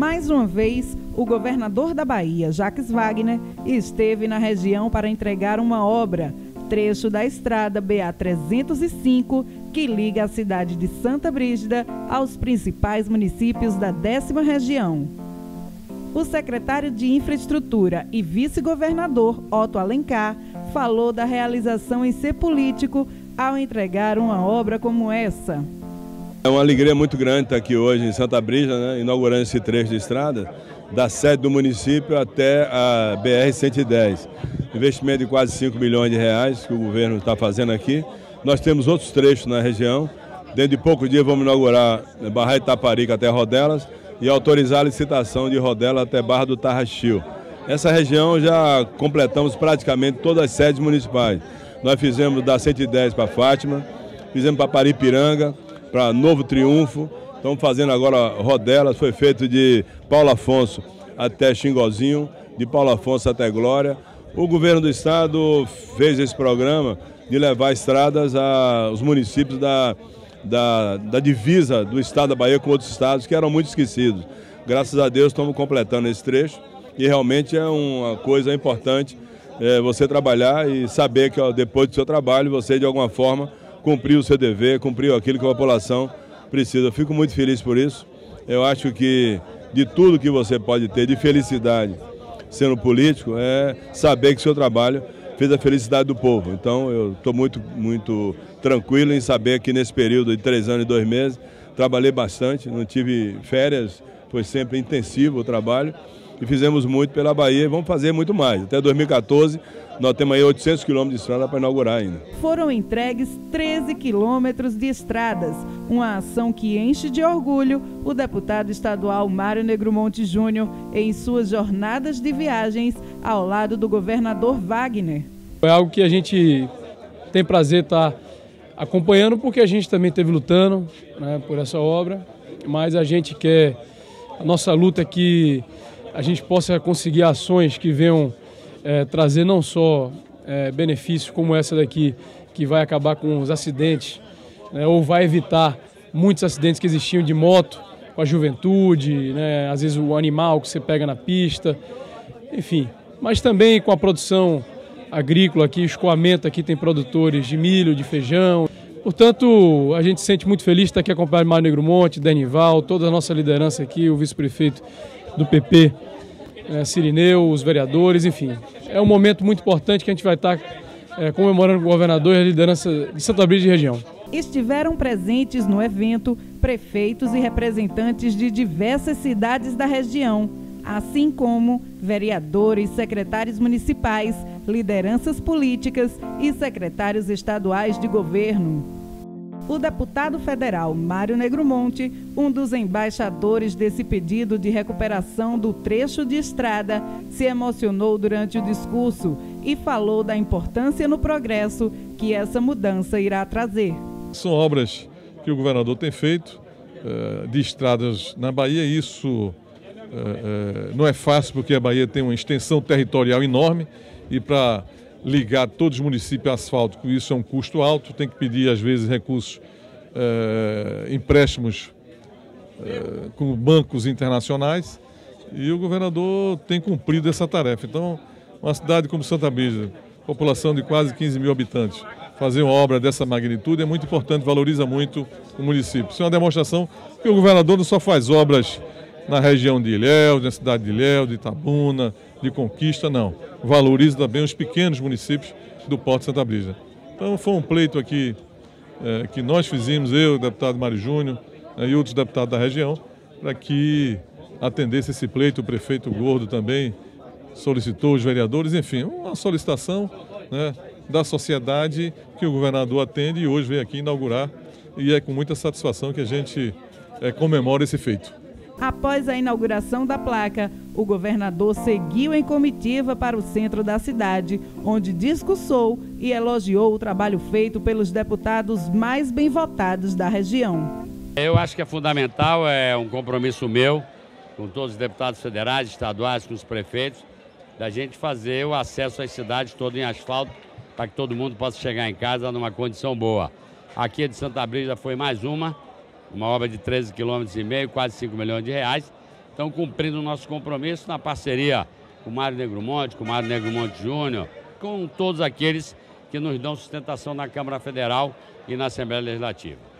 Mais uma vez, o governador da Bahia, Jacques Wagner, esteve na região para entregar uma obra, trecho da estrada BA-305, que liga a cidade de Santa Brígida aos principais municípios da 10ª região. O secretário de Infraestrutura e vice-governador, Otto Alencar, falou da realização em ser político ao entregar uma obra como essa. É uma alegria muito grande estar aqui hoje em Santa Brígida, né, inaugurando esse trecho de estrada, da sede do município até a BR-110. Investimento de quase 5 milhões de reais que o governo está fazendo aqui. Nós temos outros trechos na região. Dentro de poucos dias vamos inaugurar Barra de Itaparica até Rodelas e autorizar a licitação de Rodelas até Barra do Tarraxil. Essa região já completamos praticamente todas as sedes municipais. Nós fizemos da 110 para Fátima, fizemos para Paripiranga, para Novo Triunfo, estamos fazendo agora Rodelas, foi feito de Paulo Afonso até Xingozinho, de Paulo Afonso até Glória. O governo do estado fez esse programa de levar estradas aos municípios da divisa do estado da Bahia com outros estados que eram muito esquecidos. Graças a Deus estamos completando esse trecho e realmente é uma coisa importante você trabalhar e saber que depois do seu trabalho você de alguma forma cumpriu o seu dever, cumpriu aquilo que a população precisa. Eu fico muito feliz por isso. Eu acho que de tudo que você pode ter de felicidade sendo político é saber que o seu trabalho fez a felicidade do povo. Então eu estou muito tranquilo em saber que nesse período de 3 anos e 2 meses trabalhei bastante, não tive férias, foi sempre intensivo o trabalho e fizemos muito pela Bahia e vamos fazer muito mais. Até 2014 nós temos aí 800 quilômetros de estrada para inaugurar ainda. Foram entregues 13 quilômetros de estradas, uma ação que enche de orgulho o deputado estadual Mário Negromonte Júnior em suas jornadas de viagens ao lado do governador Wagner. É algo que a gente tem prazer estar acompanhando porque a gente também esteve lutando, né, por essa obra, mas a gente quer, a nossa luta é que a gente possa conseguir ações que venham trazer não só benefícios como essa daqui, que vai acabar com os acidentes, né, ou vai evitar muitos acidentes que existiam de moto com a juventude, né, às vezes o animal que você pega na pista, enfim. Mas também com a produção agrícola aqui, escoamento aqui tem produtores de milho, de feijão. Portanto, a gente se sente muito feliz de estar aqui acompanhado de Mário Negromonte, Denival, toda a nossa liderança aqui, o vice-prefeito do PP, Cirineu, os vereadores, enfim. É um momento muito importante que a gente vai estar comemorando com o governador e a liderança de Santa Brígida e região. Estiveram presentes no evento prefeitos e representantes de diversas cidades da região, assim como vereadores, secretários municipais, lideranças políticas e secretários estaduais de governo. O deputado federal Mário Negromonte, um dos embaixadores desse pedido de recuperação do trecho de estrada, se emocionou durante o discurso e falou da importância no progresso que essa mudança irá trazer. São obras que o governador tem feito de estradas na Bahia. Isso não é fácil porque a Bahia tem uma extensão territorial enorme e para ligar todos os municípios a asfalto, isso é um custo alto, tem que pedir às vezes recursos, empréstimos com bancos internacionais e o governador tem cumprido essa tarefa. Então, uma cidade como Santa Brígida, população de quase 15 mil habitantes, fazer uma obra dessa magnitude é muito importante, valoriza muito o município. Isso é uma demonstração que o governador não só faz obras na região de Ilhéus, na cidade de Ilhéus, de Itabuna, de Conquista, não. Valoriza também os pequenos municípios do Porto de Santa Brígida. Então foi um pleito aqui que nós fizemos, eu, o deputado Mário Júnior e outros deputados da região, para que atendesse esse pleito. O prefeito Gordo também solicitou, os vereadores, enfim, uma solicitação, né, da sociedade que o governador atende e hoje veio aqui inaugurar e é com muita satisfação que a gente comemora esse feito. Após a inauguração da placa, o governador seguiu em comitiva para o centro da cidade, onde discursou e elogiou o trabalho feito pelos deputados mais bem votados da região. Eu acho que é fundamental, é um compromisso meu, com todos os deputados federais, estaduais, com os prefeitos, da gente fazer o acesso às cidades todo em asfalto, para que todo mundo possa chegar em casa numa condição boa. Aqui de Santa Brígida foi mais uma obra de 13,5 km, quase 5 milhões de reais. Estão cumprindo o nosso compromisso na parceria com o Mário Negromonte, com o Mário Negromonte Júnior, com todos aqueles que nos dão sustentação na Câmara Federal e na Assembleia Legislativa.